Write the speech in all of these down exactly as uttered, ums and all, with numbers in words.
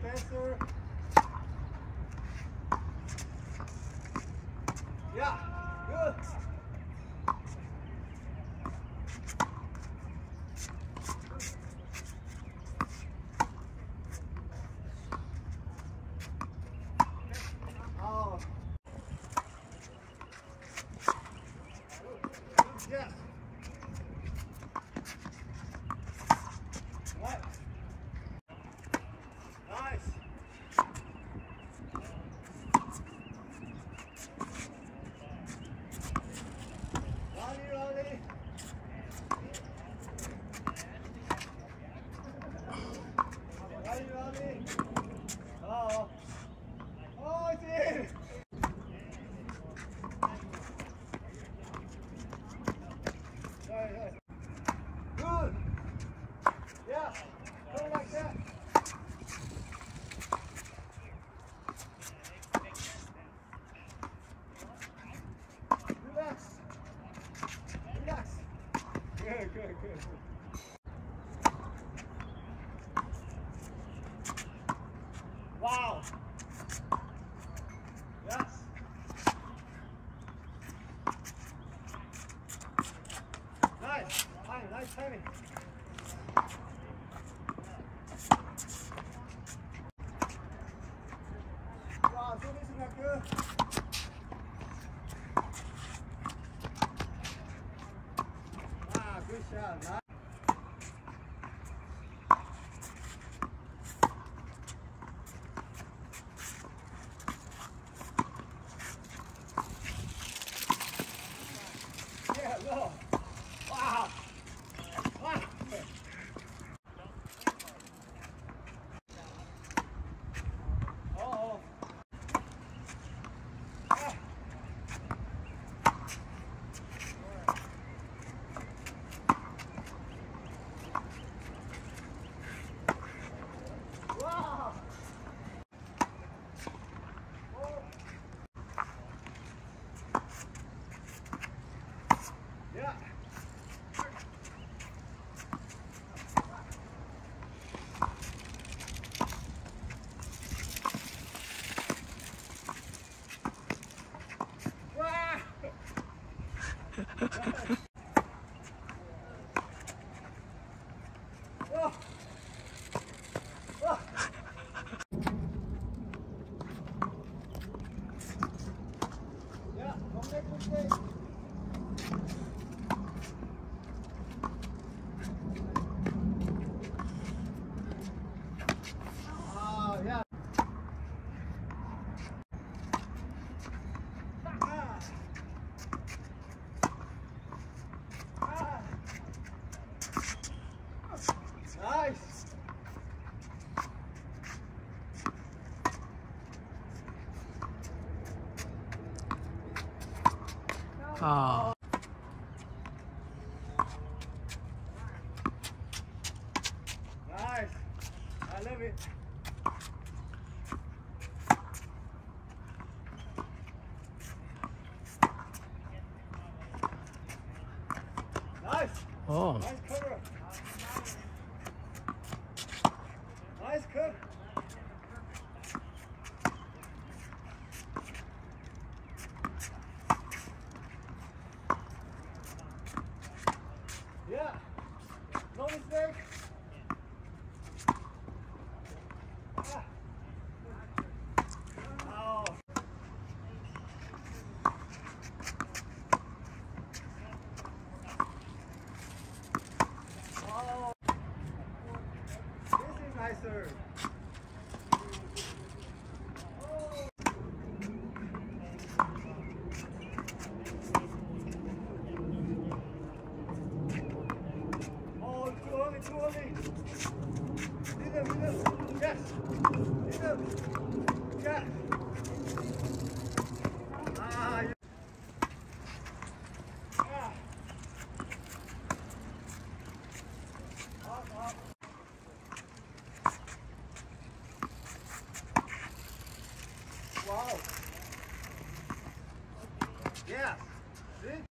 faster. Yeah, good. Oh. Yes. Right. Nice. Rally, rally. Rally, rally. Oh. Oh, it's in. Right, right. Good. Yeah. Go like that. Relax. Relax. Good, good, good. Wow. Yes. Nice. Fine, nice timing. Wow, so this is not good. Ah, good shot. Nice. Yeah, no. Wow. Wow. Uh-oh. Ah. Wow. Oh. Yeah. Wow. Nice. Oh. Oh. Yeah, don't make mistakes. Oh, yeah. Ah. Ah. Nice. Oh. Nice. I love it. Nice. Oh. Nice cover. Nice cut. Yeah. No mistake. Ah. Oh. Oh. This is nicer. Oh. Oh, too early, too early. Rhythm, rhythm. Yes. Rhythm. Yeah. Ah, you. Ah. Up, up. Wow. Yeah. See?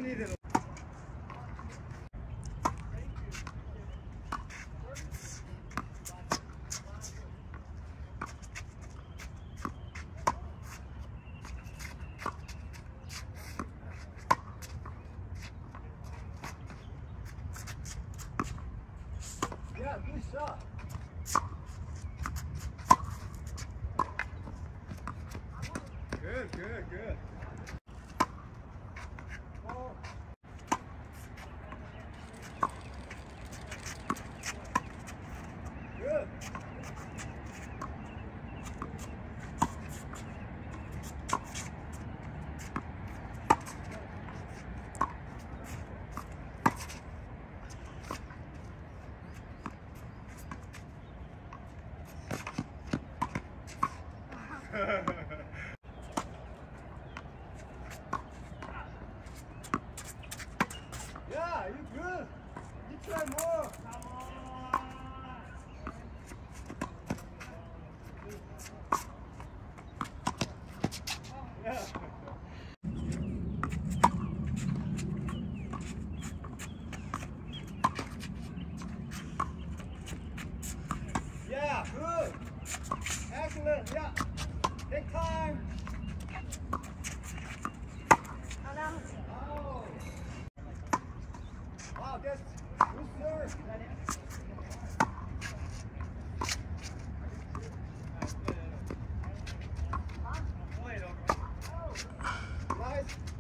need it. Yeah, good shot. Good, good, good. Oh. Good. Yeah, you good. You try more. Yeah. Yeah, good. Excellent. Yeah. Take time. Oh. Wow, that's good serve. Nice.